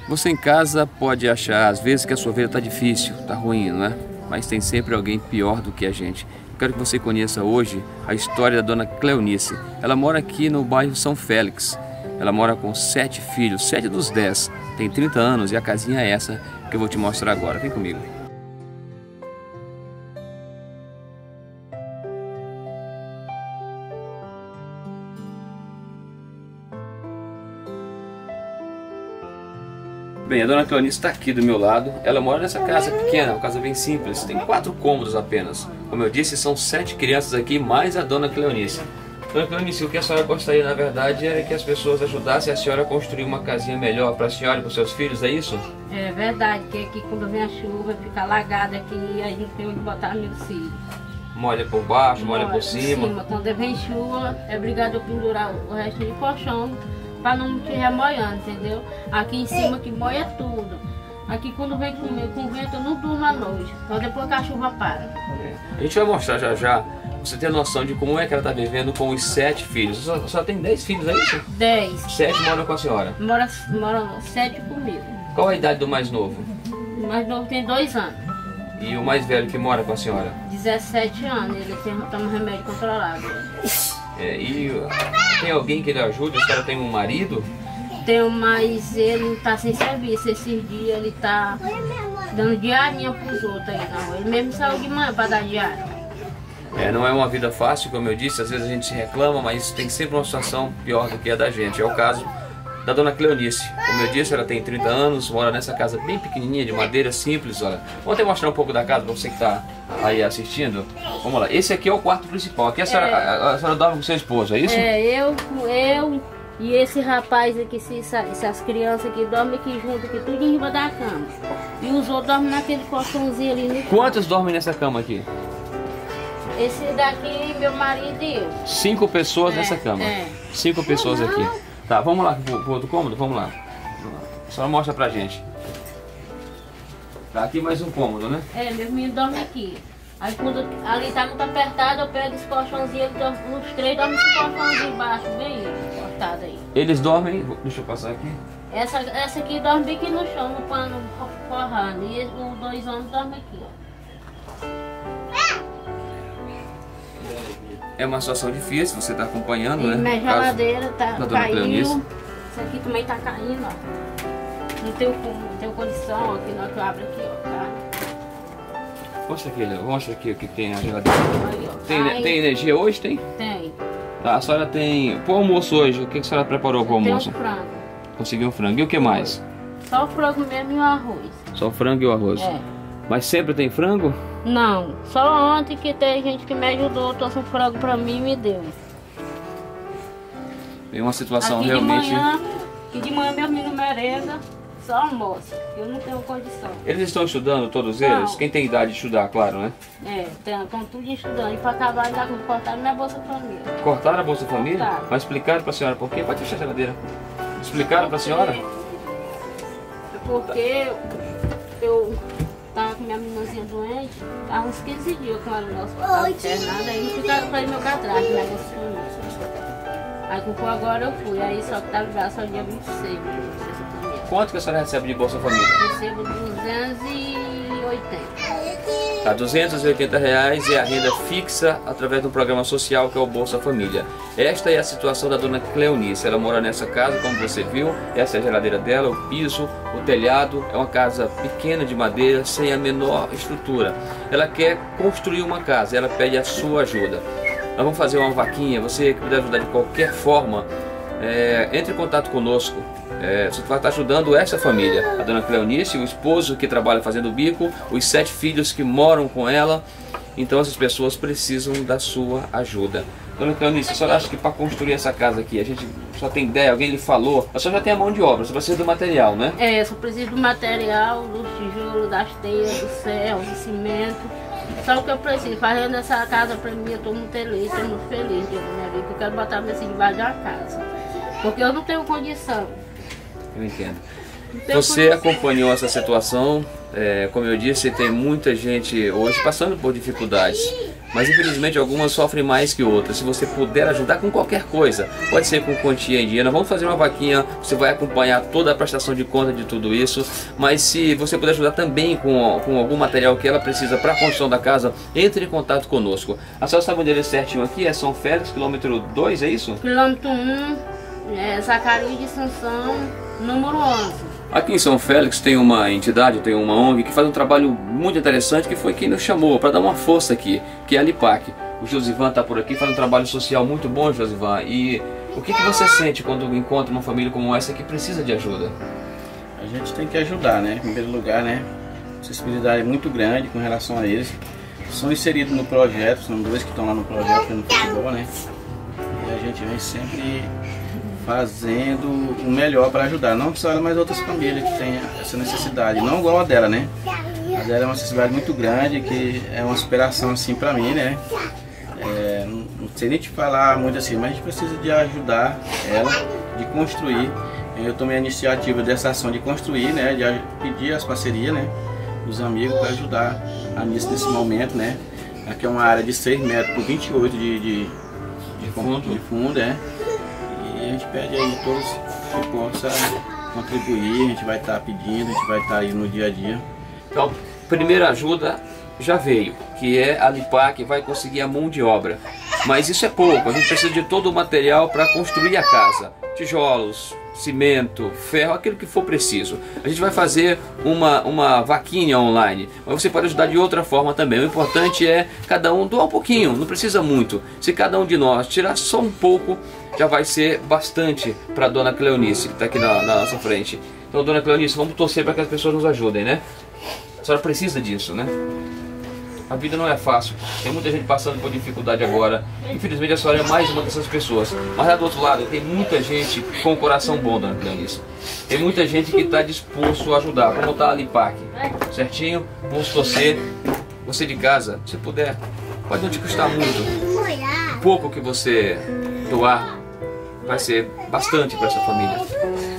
Você em casa pode achar às vezes que a sua vida está difícil, está ruim, não é? Mas tem sempre alguém pior do que a gente. Eu quero que você conheça hoje a história da dona Cleonice. Ela mora aqui no bairro São Félix. Ela mora com 7 filhos, 7 dos 10. Tem 30 anos e a casinha é essa que eu vou te mostrar agora. Vem comigo. Bem, a dona Cleonice está aqui do meu lado. Ela mora nessa casa pequena, uma casa bem simples. Tem 4 cômodos apenas. Como eu disse, são 7 crianças aqui, mais a dona Cleonice. Dona Cleonice, o que a senhora gostaria, na verdade, é que as pessoas ajudassem a senhora a construir uma casinha melhor para a senhora e para os seus filhos, é isso? É verdade, que aqui quando vem a chuva fica alagada aqui e a gente tem onde botar meus filhos. Molha por baixo, molha por cima. Quando vem chuva, é obrigado a pendurar o resto de colchão para não estiver molhando, entendeu? Aqui em cima que molha tudo. Aqui quando vem com vento eu não durmo à noite, só depois que a chuva para. A gente vai mostrar já já, você ter noção de como é que ela está vivendo com os 7 filhos. Só tem 10 filhos, é isso? 10. 7 moram com a senhora? Mora 7 comigo. Qual a idade do mais novo? O mais novo tem 2 anos. E o mais velho que mora com a senhora? 17 anos, ele toma remédio controlado. E tem alguém que ele ajude? A senhora tem um marido? Tenho, mas ele não está sem serviço. Esses dias ele está dando diarinha para os outros aí, não. Ele mesmo saiu de manhã para dar diária. Não é uma vida fácil, como eu disse, às vezes a gente se reclama, mas tem sempre uma situação pior do que a da gente. É o caso da dona Cleonice. Como eu disse, ela tem 30 anos, mora nessa casa bem pequenininha, de madeira simples, olha. Vamos até mostrar um pouco da casa para você que está aí assistindo. Vamos lá, esse aqui é o quarto principal. Aqui a senhora dorme com seu esposo, é isso? Eu e esse rapaz aqui, essas crianças aqui dormem aqui junto, aqui tudo em cima da cama. E os outros dormem naquele colchãozinho ali no... Quantos dormem nessa cama aqui? Esse daqui, meu marido e eu. 5 pessoas nessa cama. 5 pessoas aqui. Tá, vamos lá pro outro cômodo? Vamos lá. Só mostra pra gente. Tá aqui mais um cômodo, né? Meus meninos dormem aqui. Aí quando ali tá muito apertado, eu pego esse colchãozinho, os 3 dormem nesse colchãozinho embaixo, bem cortado aí. Eles dormem, deixa eu passar aqui. Essa aqui dorme bem aqui no chão, no pano forrando. E os 2 homens dormem aqui, ó. É uma situação difícil, você está acompanhando, né? Minha geladeira tá caindo. Isso aqui também tá caindo, ó. Não tenho condição, aqui na hora que eu abro aqui, ó. Tá? Mostra aqui o que tem a geladeira. Aí, ó, tem energia hoje? Tem? Tem. Tá, a senhora tem... Pro almoço hoje, o que a senhora preparou pro almoço? Tem um frango. Conseguiu um frango. E o que mais? Só o frango mesmo e o arroz. Só o frango e o arroz? Mas sempre tem frango? Não, só ontem que tem gente que me ajudou, trouxe um frango pra mim e me deu. Tem uma situação aqui realmente... de manhã meus meninos merenda, só almoço, eu não tenho condição. Eles estão estudando, todos eles? Não. Quem tem idade de estudar, claro, né? Estão tudo estudando. E para acabar, ainda cortaram minha Bolsa Família. Cortaram a Bolsa Família? Cortaram. Mas explicaram pra senhora por quê? Pode fechar a geladeira. Explicaram pra senhora? Porque eu tava com minha meninazinha doente, há uns 15 dias com ela no hospital internada, aí não ficaram para meu cadastro, minha Bolsa Família. Aí com agora eu fui, aí só que tava já só dia 26, Quanto que a senhora recebe de Bolsa Família? Recebo 280. Tá, R$280 é a renda fixa através de um programa social que é o Bolsa Família. Esta é a situação da dona Cleonice. Ela mora nessa casa, como você viu. Essa é a geladeira dela, o piso, o telhado. É uma casa pequena de madeira, sem a menor estrutura. Ela quer construir uma casa, ela pede a sua ajuda. Nós vamos fazer uma vaquinha, você que puder ajudar de qualquer forma, entre em contato conosco. Você vai estar ajudando essa família, a dona Cleonice, o esposo que trabalha fazendo bico, os 7 filhos que moram com ela. Então essas pessoas precisam da sua ajuda. Dona Cleonice, a senhora acha que para construir essa casa aqui, a gente só tem ideia, alguém lhe falou, a senhora já tem a mão de obra, você precisa do material, né? Eu só preciso do material, dos tijolos, das teias, do ferro, do cimento. Só o que eu preciso, fazendo essa casa para mim, eu estou muito feliz, estou muito feliz de minha vida, eu quero botar meu assim debaixo da casa. Porque eu não tenho condição. Eu entendo. Você acompanhou essa situação, como eu disse, tem muita gente hoje passando por dificuldades, mas infelizmente algumas sofrem mais que outras. Se você puder ajudar com qualquer coisa, pode ser com quantia em dinheiro, vamos fazer uma vaquinha, você vai acompanhar toda a prestação de conta de tudo isso, mas se você puder ajudar também com algum material que ela precisa para a construção da casa, entre em contato conosco. A senhora sabe onde ele é certinho aqui? É São Félix, quilômetro 2, é isso? Quilômetro 1, Zacarias de Sansão, número 11. Aqui em São Félix tem uma entidade, tem uma ONG que faz um trabalho muito interessante, que foi quem nos chamou para dar uma força aqui, que é a Lipac. O Josivan está por aqui, faz um trabalho social muito bom, Josivan. E o que você sente quando encontra uma família como essa que precisa de ajuda? A gente tem que ajudar, né? Em primeiro lugar, né? A sensibilidade é muito grande com relação a eles. São inseridos no projeto, são dois que estão lá no projeto, no futebol, né? E a gente vem sempre fazendo o melhor para ajudar, não só ela, mas outras famílias que têm essa necessidade, não igual a dela, né? A dela é uma necessidade muito grande, que é uma superação assim para mim, né? Não sei nem te falar muito assim, mas a gente precisa de ajudar ela, de construir. Eu tomei a iniciativa dessa ação de construir, né? De pedir as parcerias, né? Dos amigos para ajudar a missa nesse momento, né? Aqui é uma área de 6 metros por 28 de fundo, E a gente pede aí todos que possam contribuir, a gente vai estar pedindo, a gente vai estar aí no dia a dia. Então, primeira ajuda já veio, que é a Lipac, que vai conseguir a mão de obra. Mas isso é pouco, a gente precisa de todo o material para construir a casa. Tijolos, cimento, ferro, aquilo que for preciso. A gente vai fazer uma vaquinha online, mas você pode ajudar de outra forma também. O importante é cada um doar um pouquinho, não precisa muito. Se cada um de nós tirar só um pouco, já vai ser bastante para a dona Cleonice, que está aqui na nossa frente. Então, dona Cleonice, vamos torcer para que as pessoas nos ajudem, né? A senhora precisa disso, né? A vida não é fácil, tem muita gente passando por dificuldade agora. Infelizmente a senhora é mais uma dessas pessoas. Mas lá do outro lado tem muita gente com o coração bom, dona Cleonice. Tem muita gente que está disposto a ajudar, como está a Lipac. Certinho? Vamos torcer. Você de casa, se puder, pode não te custar muito. Pouco que você doar vai ser bastante para essa família.